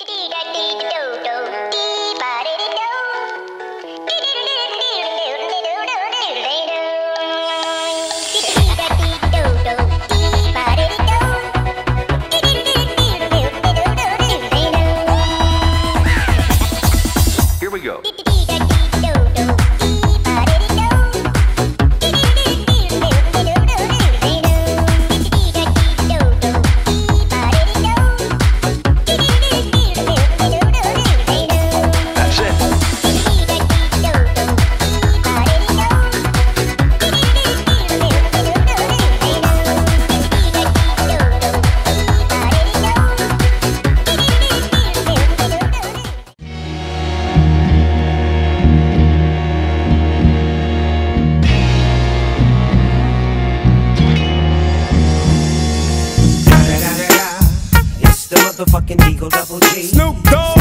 Here we go. The motherfucking Eagle Double G. Snoop Dogg.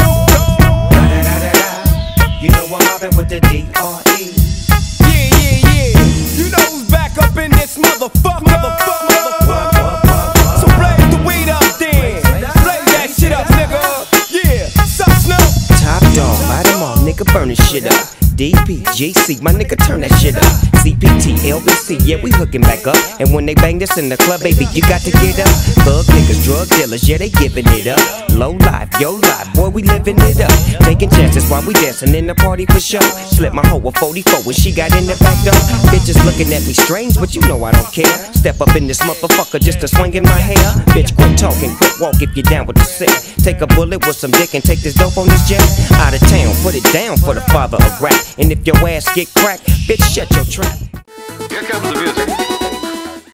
You know I'm mobbing with the D.R.E. Yeah. You know who's back up in this motherfucker. So blaze the weed up then. Blaze that shit up, nigga. Yeah. Sup, Snoop? Top dog, light 'em all, nigga, burn this shit up. DPGC, my nigga, turn that shit up. CPT, LBC, yeah, we hooking back up. And when they bang this in the club, baby, you got to get up. Thug niggas, drug dealers, yeah, they giving it up. Low life, yo life, boy, we living it up. Taking chances while we dancing in the party for sure. Slip my hoe a 44 when she got in the back door. Bitches looking at me strange, but you know I don't care. Step up in this motherfucker just to swing in my hair. Bitch, quit talking, quit walk if you're down with the sick. Take a bullet with some dick and take this dope on this jet. Out of town, put it down for the father of rap. And if your ass get cracked, bitch, shut your trap. Here comes the music.